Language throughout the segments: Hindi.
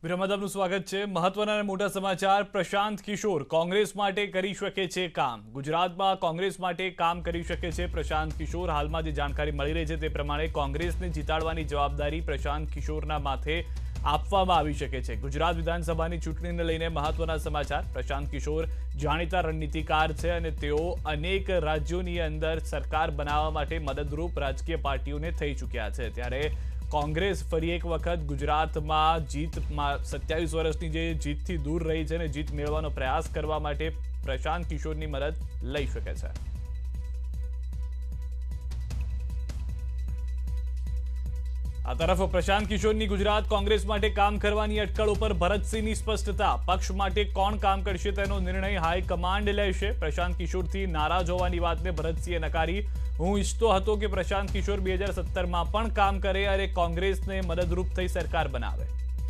વિરમદાનું સ્વાગત છે। મહત્વના અને મોટા સમાચાર। પ્રશાંત કિશોર કોંગ્રેસ માટે કરી શકે છે કામ। ગુજરાતમાં કોંગ્રેસ માટે કામ કરી શકે છે પ્રશાંત કિશોર। હાલમાં જે જાણકારી મળી રહી છે તે પ્રમાણે કોંગ્રેસને જીતાડવાની જવાબદારી પ્રશાંત કિશોરના માથે આપવામાં આવી શકે છે। ગુજરાત વિધાનસભાની ચૂંટણીને લઈને મહત્વના સમાચાર। પ્રશાંત કિશોર જાણીતા રણનીતિકાર છે અને તેઓ અનેક રાજ્યોની અંદર સરકાર બનાવવા માટે મદદરૂપ રાજકીય પાર્ટીઓને થઈ ચૂક્યા છે। ત્યારે कांग्रेस फरी एक वखत गुजरात में जीत 27 वर्षनी जे जीत थी दूर रही है ने जीत मेळवવાનો प्रयास करवा माटे प्रशांत किशोर की मदद लई शके छे। आ तरफ प्रशांत किशोर की गुजरात कांग्रेस माटे काम करवानी अटकळो पर भरतसिंहनी स्पष्टता। पक्ष माटे कोण काम करशे तेनो निर्णय हाईकमांड लेशे। प्रशांत किशोर थी नाराज होवानी वातने भरतसिंहे नकारी। हूँ ઈચ્છતો હતો કે પ્રશાંત કિશોર 2017 માં પણ કામ કરે અને કોંગ્રેસને મદદરૂપ થઈ સરકાર બનાવે।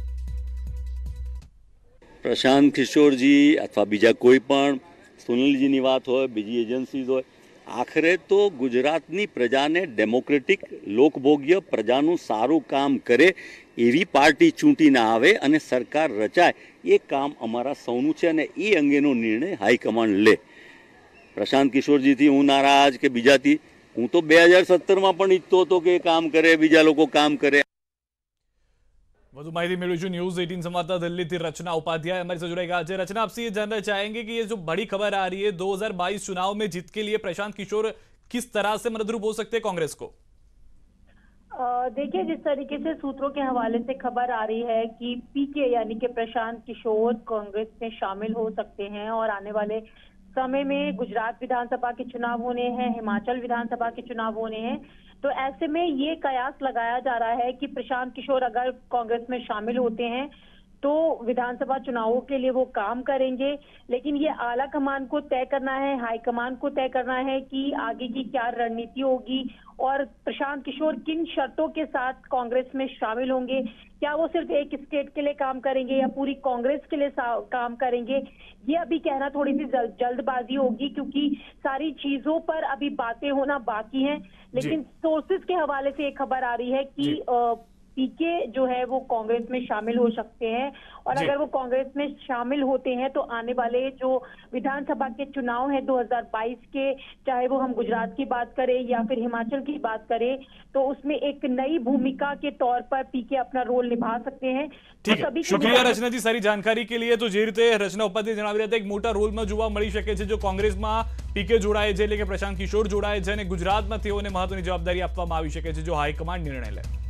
પ્રશાંત કિશોરજી અથવા બીજા કોઈ પણ સોનલજીની વાત હોય, બીજી એજન્સીઝ હોય, આખરે તો ગુજરાતની પ્રજાને ડેમોક્રેટિક લોકભોગ્ય પ્રજાનું સારું કામ કરે એવી પાર્ટી ચૂંટીને આવે અને સરકાર રચાય, એ કામ અમારા સૌનું છે અને એ અંગેનો નિર્ણય હાઈકમાન્ડ લે। પ્રશાંત કિશોરજીથી હું નારાજ કે બીજાથી, હું તો 2017 માં પણ ઈચ્છતો હતો કે કામ કરે, બીજા લોકો કામ કરે। વધુ માહિતી મેળવીશું। न्यूज़ 18 संवाददाता दिल्ली थी रचना उपाध्याय हमारे साथ जुड़े गए। रचना, आपसे ये जानना चाहेंगे कि ये जो बड़ी खबर आ रही है 2022 चुनाव में जीत के लिए प्रशांत किशोर किस तरह से मददरूप हो सकते हैं कांग्रेस को? देखिए, जिस तरीके से सूत्रों के हवाले से खबर आ रही है कि पीके यानी कि प्रशांत किशोर कांग्रेस में शामिल हो सकते हैं और आने वाले समय में गुजरात विधानसभा के चुनाव होने हैं, हिमाचल विधानसभा के चुनाव होने हैं, तो ऐसे में ये कयास लगाया जा रहा है कि प्रशांत किशोर अगर कांग्रेस में शामिल होते हैं तो विधानसभा चुनावों के लिए वो काम करेंगे। लेकिन ये आला कमान को तय करना है, हाईकमान को तय करना है कि आगे की क्या रणनीति होगी और प्रशांत किशोर किन शर्तों के साथ कांग्रेस में शामिल होंगे। क्या वो सिर्फ एक स्टेट के लिए काम करेंगे या पूरी कांग्रेस के लिए काम करेंगे, ये अभी कहना थोड़ी सी जल्दबाजी होगी, क्योंकि सारी चीजों पर अभी बातें होना बाकी हैं। लेकिन सोर्सेज के हवाले से एक खबर आ रही है कि पीके जो है वो कांग्रेस में शामिल हो सकते हैं और अगर वो कांग्रेस में शामिल होते हैं तो आने वाले जो विधानसभा के चुनाव है 2022 के, चाहे वो हम गुजरात की बात करें या फिर हिमाचल की बात करें, तो उसमें एक नई भूमिका के तौर पर पीके अपना रोल निभा सकते हैं। ठीक है, शुक्रिया रचना जी सारी जानकारी के लिए। तो जे रीते रचना उपाध्याय जणावी રહ્યા હતા, એક મોટા રોલમાં જોવા મળી શકે છે જો કોંગ્રેસમાં પીકે જોડાય છે, એટલે કે પ્રશાંત કિશોર જોડાય છે અને ગુજરાતમાં તેઓને મહત્વની જવાબદારી આપવામાં આવી શકે છે જો હાઈકમાન્ડ નિર્ણય લે।